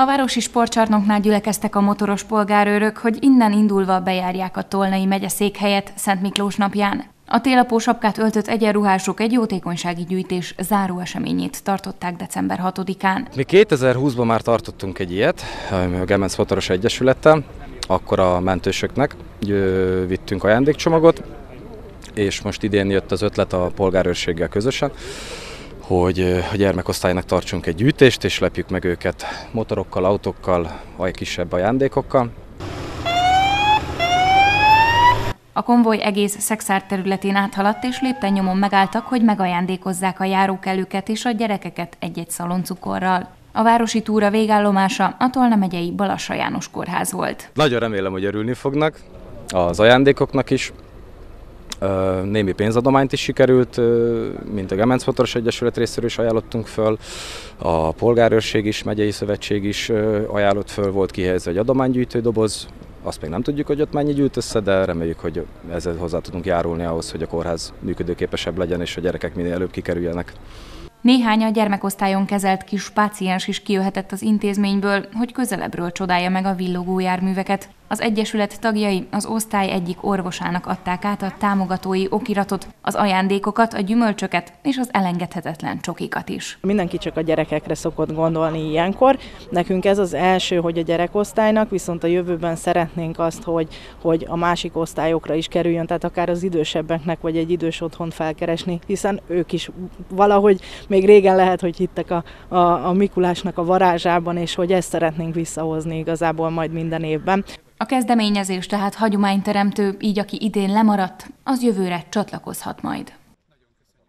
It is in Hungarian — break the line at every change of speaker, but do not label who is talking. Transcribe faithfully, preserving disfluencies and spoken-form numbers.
A városi sportcsarnoknál gyülekeztek a motoros polgárőrök, hogy innen indulva bejárják a Tolnai megyeszékhelyet Szent Miklós napján. A télapó sapkát öltött egyenruhások egy jótékonysági gyűjtés záró eseményét tartották december hatodikán.
Mi kétezer-húszban már tartottunk egy ilyet, a Gemenc Motoros Egyesülettel, akkor a mentősöknek vittünk ajándékcsomagot, és most idén jött az ötlet a polgárőrséggel közösen, hogy a gyermekosztálynak tartsunk egy gyűjtést, és lepjük meg őket motorokkal, autókkal, vagy kisebb ajándékokkal.
A konvoj egész Szekszárd területén áthaladt, és lépten nyomon megálltak, hogy megajándékozzák a járókelőket és a gyerekeket egy-egy szaloncukorral. A városi túra végállomása a Tolna megyei Balassa János Kórház volt.
Nagyon remélem, hogy örülni fognak az ajándékoknak is. Némi pénzadományt is sikerült, mint a Gemenc Motoros Egyesület részéről is ajánlottunk föl, a polgárőrség is, megyei szövetség is ajánlott föl, volt kihelyezve egy adománygyűjtő doboz. Azt még nem tudjuk, hogy ott mennyi gyűlt össze, de reméljük, hogy ezzel hozzá tudunk járulni ahhoz, hogy a kórház működőképesebb legyen, és a gyerekek minél előbb kikerüljenek.
Néhány a gyermekosztályon kezelt kis páciens is kijöhetett az intézményből, hogy közelebbről csodálja meg a villogó járműveket. Az egyesület tagjai az osztály egyik orvosának adták át a támogatói okiratot, az ajándékokat, a gyümölcsöket és az elengedhetetlen csokikat is.
Mindenki csak a gyerekekre szokott gondolni ilyenkor. Nekünk ez az első, hogy a gyerekosztálynak, viszont a jövőben szeretnénk azt, hogy, hogy a másik osztályokra is kerüljön, tehát akár az idősebbeknek vagy egy idős otthont felkeresni, hiszen ők is valahogy még régen lehet, hogy hittek a, a, a Mikulásnak a varázsában, és hogy ezt szeretnénk visszahozni igazából majd minden évben.
A kezdeményezés tehát hagyományteremtő, így aki idén lemaradt, az jövőre csatlakozhat majd.